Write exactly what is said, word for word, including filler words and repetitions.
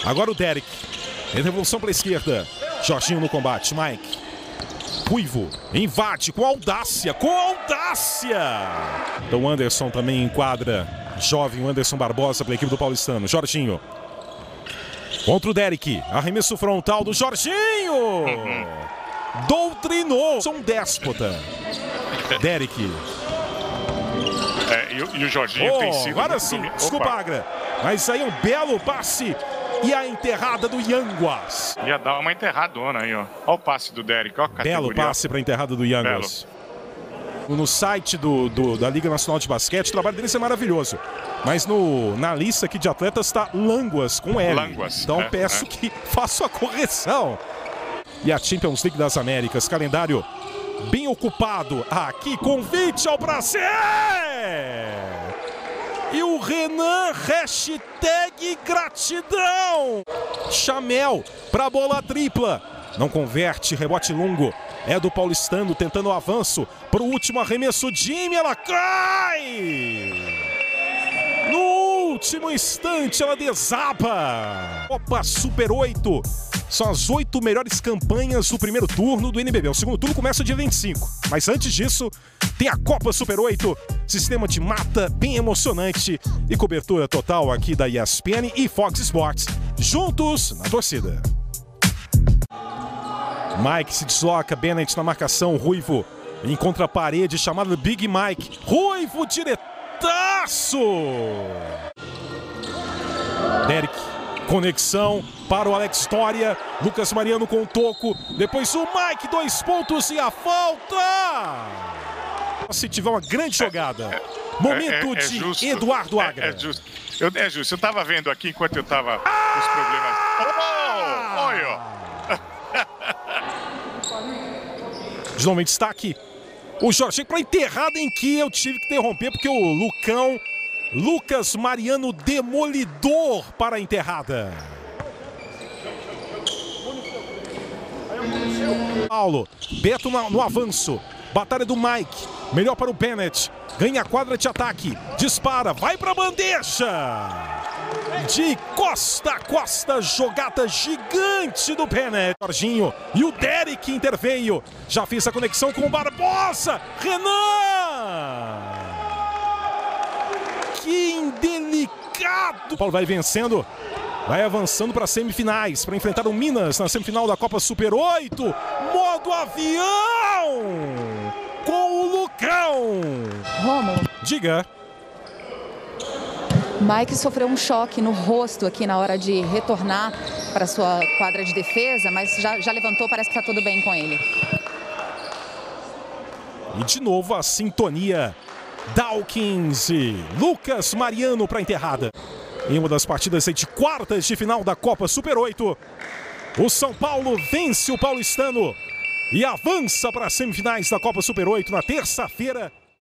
Agora o Derek. Em revolução para a esquerda. Jorginho no combate. Mike. Ruivo. Invade com audácia. Com audácia. Então o Anderson também enquadra. Jovem Anderson Barbosa para a equipe do Paulistano. Jorginho. Contra o Derek. Arremesso frontal do Jorginho. Doutrinou. São um déspota. Derek. É, e, o, e o Jorginho oh, tem sido... Agora sim. Muito... Desculpa, Agra. Mas aí é um belo passe. E a enterrada do Yanguas. Ia dar uma enterradona aí, ó. Olha o passe do Derek, ó a categoria. Belo passe para a enterrada do Yanguas. Belo. No site do, do, da Liga Nacional de Basquete, o trabalho deles é maravilhoso. Mas no, na lista aqui de atletas está Languas com L. Languas, então é, peço é. que faça a correção. E a Champions League das Américas, calendário bem ocupado. Aqui, convite ao prazer! E o Renan, hashtag gratidão. Chamel para a bola tripla. Não converte, rebote longo. É do Paulistano tentando o avanço para o último arremesso. Jimmy, ela cai! No último instante ela desaba. Copa Super oito. São as oito melhores campanhas do primeiro turno do N B B. O segundo turno começa dia vinte e cinco. Mas antes disso, tem a Copa Super oito. Sistema de mata bem emocionante. E cobertura total aqui da E S P N e Fox Sports. Juntos na torcida. Mike se desloca. Bennett na marcação. Ruivo encontra a parede chamada Big Mike. Ruivo diretaço. Derek. Conexão para o Alex Toria. Lucas Mariano com o toco. Depois o Mike, dois pontos e a falta. Se tiver uma grande jogada. Momento é, é, é de justo. Eduardo Agra. É, é justo. Eu, é justo. Eu estava vendo aqui enquanto eu estava ah! os problemas. Oh! Olha! De novo em destaque. O Jorginho para enterrada em que eu tive que interromper porque o Lucão. Lucas Mariano demolidor para a enterrada. Paulo, Beto no, no avanço. Batalha do Mike. Melhor para o Bennett. Ganha a quadra de ataque. Dispara, vai para a bandeja. De costa a costa, jogada gigante do Bennett. Jorginho e o Derek interveio. Já fez a conexão com o Barbosa. Renan. Que indelicado! O Paulo vai vencendo, vai avançando para as semifinais, para enfrentar o Minas na semifinal da Copa Super oito. Modo avião! Com o Lucão! Rômulo. Diga. Mike sofreu um choque no rosto aqui na hora de retornar para sua quadra de defesa, mas já, já levantou, parece que está tudo bem com ele. E de novo a sintonia. Dawkins e Lucas Mariano para a enterrada. Em uma das partidas de quartas de final da Copa Super oito, o São Paulo vence o Paulistano e avança para as semifinais da Copa Super oito na terça-feira.